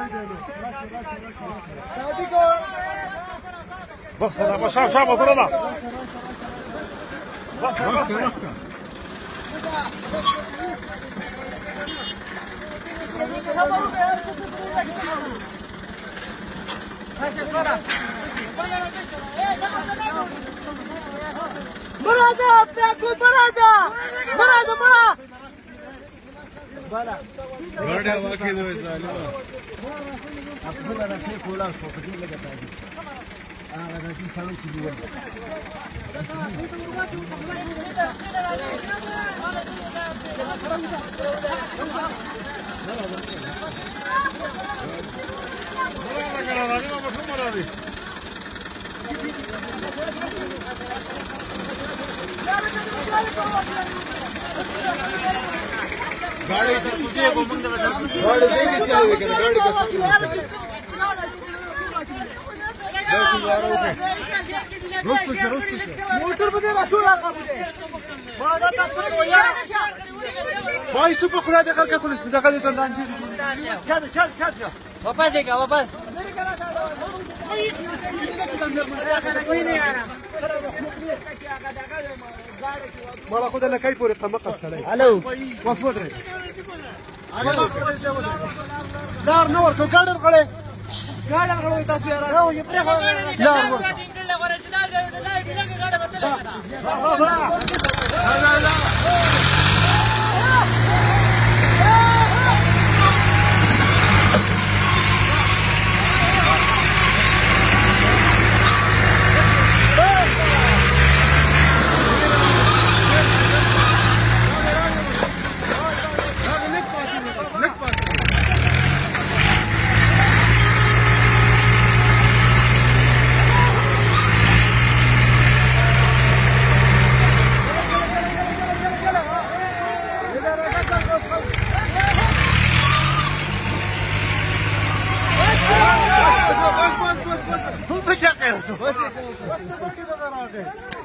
بس انا بس شاب وصلنا بس مرادة بتاكل مرادة مرا بلا غاڑی واقعي دوی ظالمه خپل راسي کولا شو په دې لګا دی هغه د دې سره چې دی गाड़ी से पूछिए वो बंदे बैठा गाड़ी देखिए चले गए गाड़ी का موټر به دې رسول راغله ما دا تاسو ویا وای سو په خله د خلک خلک دغه دې تندان دي شاد واپس یې کا واپس مالا خود له کای پورې قمقه سړی الو واسو درې دار نو ورکو ګاډر غړې ګاډر غړې تاسو یاره نو یې پرې غړې لا ورته بس بس بس بس بس بس بس بس بس